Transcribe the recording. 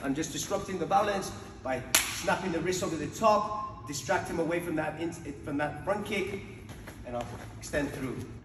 I'm just disrupting the balance by snapping the wrist over the top, distract him away from that front kick, and I'll extend through.